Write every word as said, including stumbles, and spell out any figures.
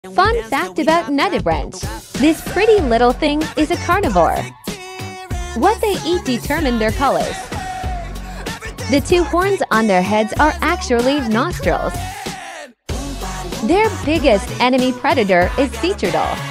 Fun fact about Nudibranch. This pretty little thing is a carnivore. What they eat determine their colors. The two horns on their heads are actually nostrils. Their biggest enemy predator is SeaTrek.